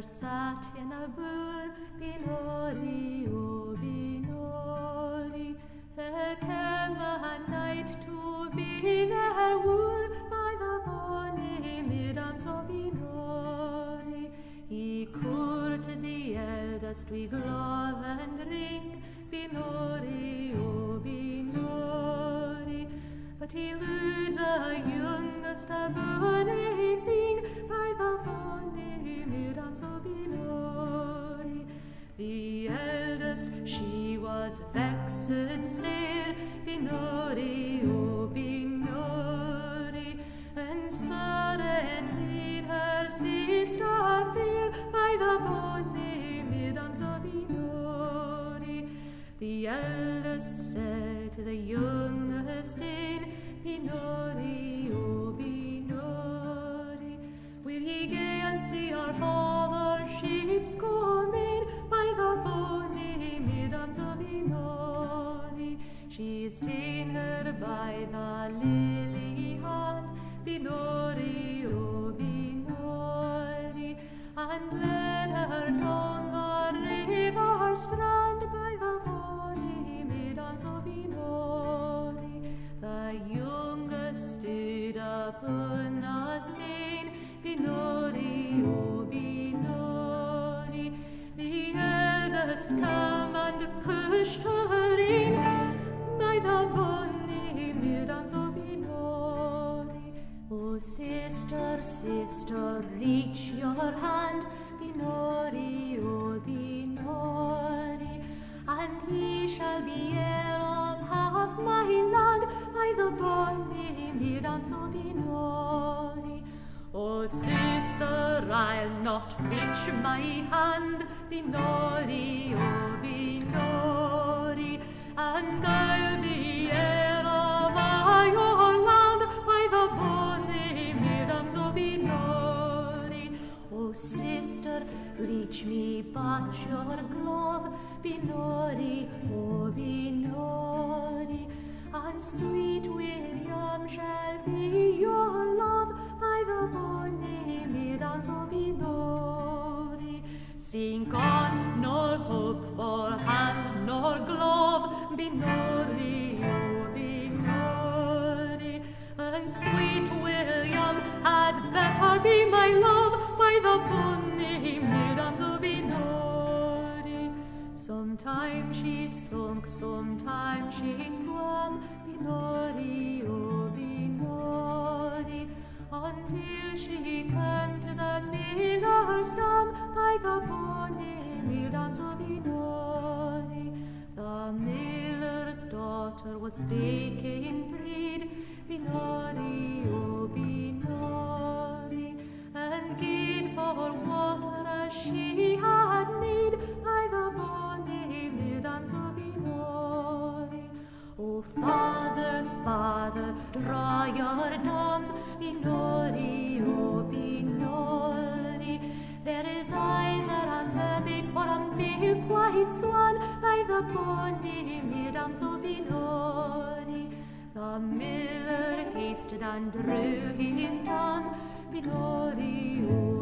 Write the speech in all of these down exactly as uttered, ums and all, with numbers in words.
sat in a boor, Binori, o Binori. There came a knight to be their wooer by the bonny midams o Binori. He courted the eldest wi' glove and ring, Binori, o Binori. But he lured the youngest a bonny thing by the bonny midams o Binori. The eldest, she was vexed sair, Binori, o Binori, and surrendered her sister fair by the bonny midams o Binori. The eldest said to the youngest ane, Binori, o Binori, will ye gae and see our father's ships come in by the bonny midams o Binori? She's ta'en her by the lily hand, Binori, o Binori, and led her down the river strand by the bonny midams o Binori. The youngest stood upon a stane, Binori, o Binori. The eldest come and pushed her in by the bonny midams o Binori. O sister, sister, reach your hand, Binori, o Binori, and ye shall be heir of half my land by the bonny midams o Binori. O sister, I'll not reach my hand, Binori, o Binori, and I'll be heir of a your land by the bonny midams o Binori. O sister, reach me but your glove, Binori, o Binori, and sweet William shall be your love by the bonny midams o Binori. Sink on, nor hook for hand nor glove, Binori, o Binori, and sweet William had better be my love by the bonny midams o Binori. Sometime she sunk, sometime she swam, Binori, o Binori, until she came to the miller's dam by the bonny midams o Binori. The miller's daughter was baking bread, Binori, o Binori, and gied for water as she had need by the bonny midams o Binori. O father, father, draw your dam, Binori, o Binori. There is either a mermaid or a milk white swan by the bonny midams o Binori. The miller hasted and drew his dam, Binori, o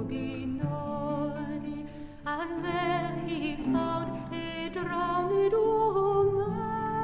Binori, and there he found a drowned woman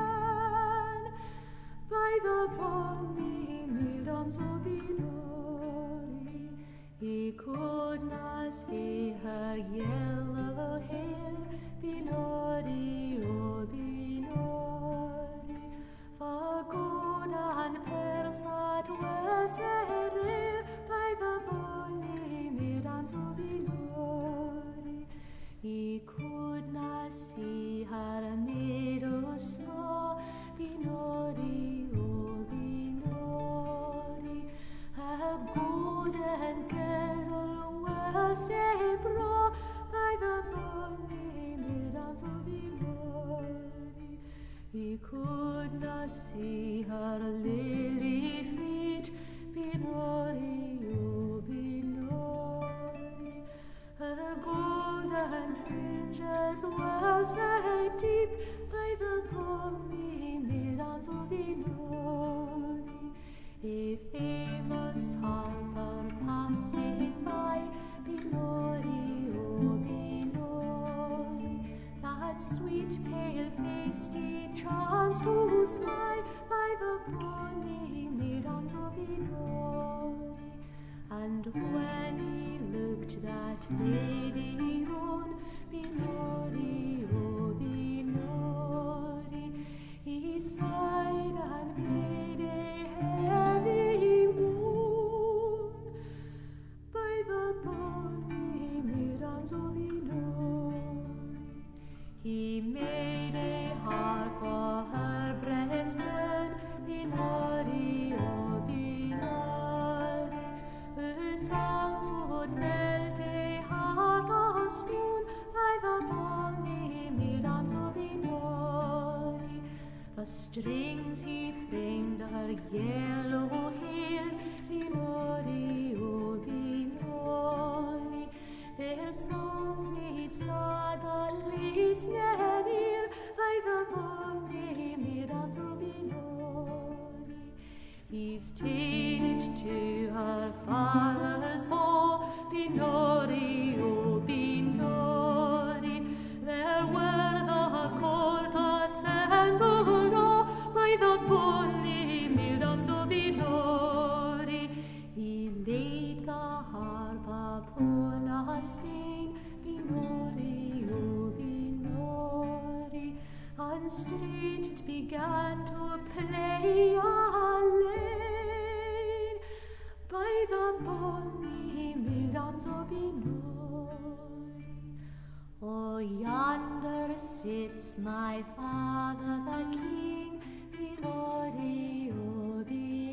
by the bonny midams o Binori. He could not see her yellow hair, Binori, o Binori, for gold and pearls that were so rare by the bonny midams o Binori. He could not see her meadow snow, Binori, o Binori. Her golden girdle was so broad by the bonny midams o Binori. He could not see her lily feet, Binori, o Binori. Her golden fringes were so deep by the bonny midams o Binori. A famous harper passing by, Binori, o sweet pale-faced, he chanced to spy by the bonny maidens of Inori. And when he looked that lady round, Binori, oh Binori, he sighed and made a heavy moan by the bonny maidens of Inori. He made a harp for her breastmen, Binori, oh Binori, whose songs would melt a heart of stone by the bonny maidens of Binori. The strings he framed her yellow hair, Binori, oh Binori, their songs made sad the listener by the bonny maidens of Binori. He stayed to her father's hall, Binori, oh Binori, there were the court assembled all by the bonny maidens of Binori. He laid the harp upon a stane, Binori, oh Binori, and straight it began to play a lane by the bonny maidens of Binori. Oh, yonder sits my father the king, Binori, oh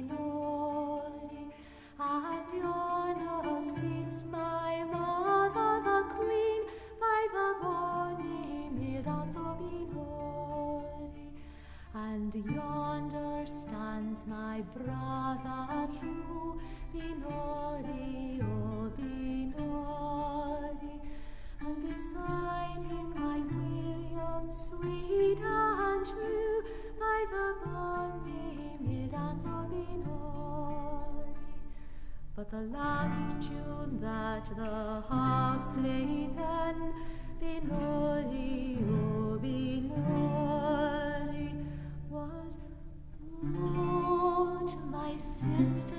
Binori, and yonder sits my mother the queen by the bonny maidens of Binori, and yonder stands my brother Hugh, Binori, oh Binori, and beside him my William sweet and true by the bonny maidens of Binori. But the last tune that the harp played then, Binori, oh Binori, was "Woe to my sister